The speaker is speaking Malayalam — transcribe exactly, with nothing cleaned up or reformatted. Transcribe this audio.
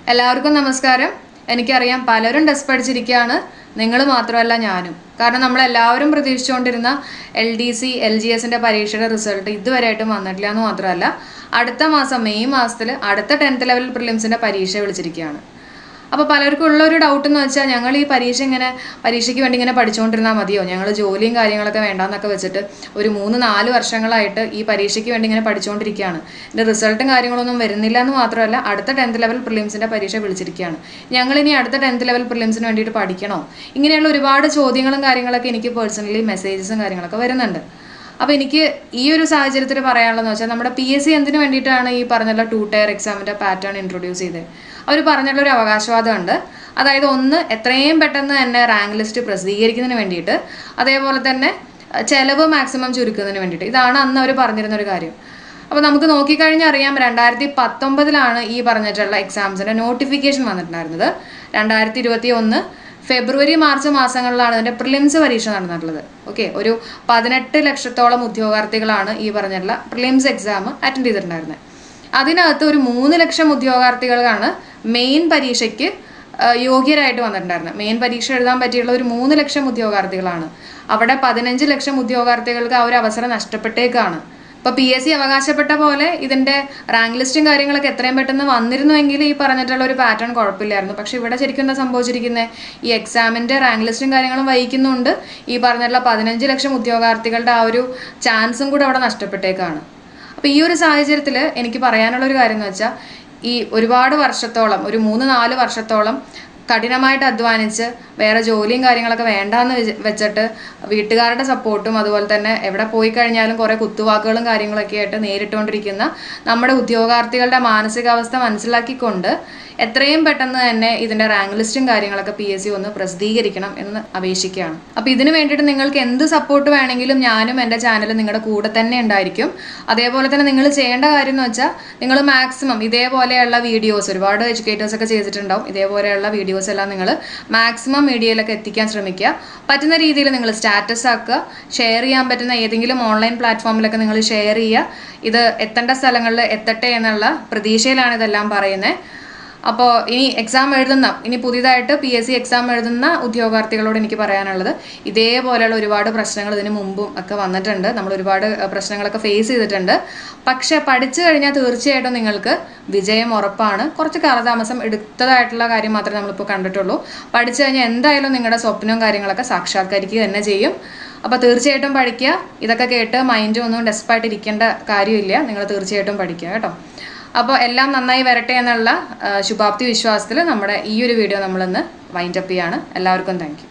എല്ലാവർക്കും നമസ്കാരം. എനിക്കറിയാം പലരും ടെസ്റ്റ് പഠിച്ചിരിക്കുകയാണ്, നിങ്ങൾ മാത്രമല്ല ഞാനും. കാരണം നമ്മളെല്ലാവരും പ്രതീക്ഷിച്ചുകൊണ്ടിരുന്ന L D C L G എസിൻ്റെ പരീക്ഷയുടെ റിസൾട്ട് ഇതുവരെയായിട്ടും വന്നിട്ടില്ല എന്ന് മാത്രമല്ല, അടുത്ത മാസം മെയ് മാസത്തിൽ അടുത്ത ടെൻത്ത് ലെവൽ പ്രിലിംസിൻ്റെ പരീക്ഷ വിളിച്ചിരിക്കുകയാണ്. അപ്പോൾ പലർക്കും ഉള്ളൊരു ഡൗട്ട് എന്ന് വെച്ചാൽ, ഞങ്ങൾ ഈ പരീക്ഷ ഇങ്ങനെ പരീക്ഷയ്ക്ക് വേണ്ടി ഇങ്ങനെ പഠിച്ചുകൊണ്ടിരുന്നാൽ മതിയോ, ഞങ്ങൾ ജോലിയും കാര്യങ്ങളൊക്കെ വേണ്ടാന്നൊക്കെ വെച്ചിട്ട് ഒരു മൂന്ന് നാല് വർഷങ്ങളായിട്ട് ഈ പരീക്ഷയ്ക്ക് വേണ്ടി ഇങ്ങനെ പഠിച്ചുകൊണ്ടിരിക്കുകയാണ്. ഇതിൻ്റെ റിസൾട്ടും കാര്യങ്ങളൊന്നും വരുന്നില്ല എന്ന് മാത്രമല്ല, അടുത്ത ടെൻത്ത് ലെവൽ പ്രിലിംസിൻ്റെ പരീക്ഷ വിളിച്ചിരിക്കുകയാണ്. ഞങ്ങളിനി അടുത്ത ടെൻത്ത് ലെവൽ പ്രിലിംസിന് വേണ്ടിയിട്ട് പഠിക്കണോ? ഇങ്ങനെയുള്ള ഒരുപാട് ചോദ്യങ്ങളും കാര്യങ്ങളൊക്കെ എനിക്ക് പേഴ്സണലി മെസ്സേജസും കാര്യങ്ങളൊക്കെ വരുന്നുണ്ട്. അപ്പോൾ എനിക്ക് ഈ ഒരു സാഹചര്യത്തിൽ പറയാനുള്ളതെന്ന് വെച്ചാൽ, നമ്മുടെ പി എസ് സി എന്തിനു വേണ്ടിയിട്ടാണ് ഈ പറഞ്ഞുള്ള ടു ടയർ എക്സാമിൻ്റെ പാറ്റേൺ ഇൻട്രൊഡ്യൂസ് ചെയ്തത്? അവർ പറഞ്ഞുള്ളൊരു അവകാശവാദമുണ്ട്. അതായത് ഒന്ന്, എത്രയും പെട്ടെന്ന് തന്നെ റാങ്ക് ലിസ്റ്റ് പ്രസിദ്ധീകരിക്കുന്നതിന് വേണ്ടിയിട്ട്, അതേപോലെ തന്നെ ചെലവ് മാക്സിമം ചുരുക്കുന്നതിന് വേണ്ടിയിട്ട്. ഇതാണ് അന്ന് അവർ പറഞ്ഞിരുന്നൊരു കാര്യം. അപ്പോൾ നമുക്ക് നോക്കിക്കഴിഞ്ഞാൽ അറിയാം, രണ്ടായിരത്തി പത്തൊമ്പതിലാണ് ഈ പറഞ്ഞിട്ടുള്ള എക്സാംസിൻ്റെ നോട്ടിഫിക്കേഷൻ വന്നിട്ടുണ്ടായിരുന്നത്. രണ്ടായിരത്തി ഇരുപത്തി ഒന്ന് ഫെബ്രുവരി മാർച്ച് മാസങ്ങളിലാണ് അതിൻ്റെ പ്രിലിംസ് പരീക്ഷ നടന്നിട്ടുള്ളത്. ഓക്കെ, ഒരു പതിനെട്ട് ലക്ഷത്തോളം ഉദ്യോഗാർത്ഥികളാണ് ഈ പറഞ്ഞിട്ടുള്ള പ്രിലിംസ് എക്സാം അറ്റൻഡ് ചെയ്തിട്ടുണ്ടായിരുന്നത്. അതിനകത്ത് ഒരു മൂന്ന് ലക്ഷം ഉദ്യോഗാർത്ഥികളാണ് മെയിൻ പരീക്ഷയ്ക്ക് യോഗ്യരായിട്ട് വന്നിട്ടുണ്ടായിരുന്നത്. മെയിൻ പരീക്ഷ എഴുതാൻ പറ്റിയുള്ള ഒരു മൂന്ന് ലക്ഷം ഉദ്യോഗാർത്ഥികളാണ്. അവിടെ പതിനഞ്ച് ലക്ഷം ഉദ്യോഗാർത്ഥികൾക്ക് ആ ഒരു അവസരം നഷ്ടപ്പെട്ടേക്കാണ്. ഇപ്പോൾ പി എസ് സി അവകാശപ്പെട്ട പോലെ ഇതിൻ്റെ റാങ്ക് ലിസ്റ്റും കാര്യങ്ങളൊക്കെ എത്രയും പെട്ടെന്ന് വന്നിരുന്നുവെങ്കിൽ ഈ പറഞ്ഞിട്ടുള്ള ഒരു പാറ്റേൺ കുഴപ്പമില്ലായിരുന്നു. പക്ഷെ ഇവിടെ ശരിക്കും എന്താ സംഭവിച്ചിരിക്കുന്നത്? ഈ എക്സാമിൻ്റെ റാങ്ക് ലിസ്റ്റും കാര്യങ്ങളും വഹിക്കുന്നുണ്ട്, ഈ പറഞ്ഞിട്ടുള്ള പതിനഞ്ച് ലക്ഷം ഉദ്യോഗാർത്ഥികളുടെ ആ ഒരു ചാൻസും കൂടെ അവിടെ നഷ്ടപ്പെട്ടേക്കാണ്. അപ്പോൾ ഈ ഒരു സാഹചര്യത്തിൽ എനിക്ക് പറയാനുള്ളൊരു കാര്യം എന്ന് വെച്ചാൽ, ഈ ഒരുപാട് വർഷത്തോളം, ഒരു മൂന്ന് നാല് വർഷത്തോളം കഠിനമായിട്ട് അധ്വാനിച്ച് വേറെ ജോലിയും കാര്യങ്ങളൊക്കെ വേണ്ടാന്ന് വെച്ചിട്ട് വീട്ടുകാരുടെ സപ്പോർട്ടും അതുപോലെ തന്നെ എവിടെ പോയി കഴിഞ്ഞാലും കുറേ കുത്തുവാക്കുകളും കാര്യങ്ങളൊക്കെ ആയിട്ട് നേരിട്ടുകൊണ്ടിരിക്കുന്ന നമ്മുടെ ഉദ്യോഗാർത്ഥികളുടെ മാനസികാവസ്ഥ മനസ്സിലാക്കിക്കൊണ്ട് എത്രയും പെട്ടെന്ന് തന്നെ ഇതിൻ്റെ റാങ്ക് ലിസ്റ്റും കാര്യങ്ങളൊക്കെ പി എസ് സി ഒന്ന് പ്രസിദ്ധീകരിക്കണം എന്ന് അപേക്ഷിക്കുകയാണ്. അപ്പോൾ ഇതിന് വേണ്ടിയിട്ട് നിങ്ങൾക്ക് എന്ത് സപ്പോർട്ട് വേണമെങ്കിലും ഞാനും എൻ്റെ ചാനലും നിങ്ങളുടെ കൂടെ തന്നെ ഉണ്ടായിരിക്കും. അതേപോലെ തന്നെ നിങ്ങൾ ചെയ്യേണ്ട കാര്യം എന്ന് വെച്ചാൽ, നിങ്ങൾ മാക്സിമം ഇതേപോലെയുള്ള വീഡിയോസ്, ഒരുപാട് എഡ്യൂക്കേറ്റേഴ്സ് ഒക്കെ ചെയ്തിട്ടുണ്ടാവും, ഇതേപോലെയുള്ള വീഡിയോസ് എല്ലാം നിങ്ങൾ മാക്സിമം മീഡിയയിലൊക്കെ എത്തിക്കാൻ ശ്രമിക്കുക. പറ്റുന്ന രീതിയിൽ നിങ്ങൾ സ്റ്റാറ്റസ് ആക്കുക, ഷെയർ ചെയ്യാൻ പറ്റുന്ന ഏതെങ്കിലും ഓൺലൈൻ പ്ലാറ്റ്ഫോമിലൊക്കെ നിങ്ങൾ ഷെയർ ചെയ്യുക. ഇത് എത്തേണ്ട സ്ഥലങ്ങളിൽ എത്തട്ടെ എന്നുള്ള പ്രതീക്ഷയിലാണ് ഇതെല്ലാം പറയുന്നത്. അപ്പോൾ ഇനി എക്സാം എഴുതുന്ന, ഇനി പുതിയതായിട്ട് പി എസ് സി എക്സാം എഴുതുന്ന ഉദ്യോഗാർത്ഥികളോട് എനിക്ക് പറയാനുള്ളത്, ഇതേപോലെയുള്ള ഒരുപാട് പ്രശ്നങ്ങൾ ഇതിന് മുമ്പും ഒക്കെ വന്നിട്ടുണ്ട്, നമ്മൾ ഒരുപാട് പ്രശ്നങ്ങളൊക്കെ ഫേസ് ചെയ്തിട്ടുണ്ട്. പക്ഷെ പഠിച്ചു കഴിഞ്ഞാൽ തീർച്ചയായിട്ടും നിങ്ങൾക്ക് വിജയം ഉറപ്പാണ്. കുറച്ച് കാലതാമസം എടുത്തതായിട്ടുള്ള കാര്യം മാത്രമേ നമ്മളിപ്പോൾ കണ്ടിട്ടുള്ളൂ. പഠിച്ചു കഴിഞ്ഞാൽ എന്തായാലും നിങ്ങളുടെ സ്വപ്നവും കാര്യങ്ങളൊക്കെ സാക്ഷാത്കരിക്കുക തന്നെ ചെയ്യും. അപ്പോൾ തീർച്ചയായിട്ടും പഠിക്കുക. ഇതൊക്കെ കേട്ട് മൈൻഡ് ഒന്നും ഡെസ്പായിട്ട് ഇരിക്കേണ്ട കാര്യമില്ല, നിങ്ങൾ തീർച്ചയായിട്ടും പഠിക്കുക കേട്ടോ. അപ്പോൾ എല്ലാം നന്നായി വരട്ടെ എന്നുള്ള ശുഭാപ്തി വിശ്വാസത്തിൽ നമ്മുടെ ഈ ഒരു വീഡിയോ നമ്മളിന്ന് വൈൻഡപ്പ് ചെയ്യാണ്. എല്ലാവർക്കും താങ്ക് യു.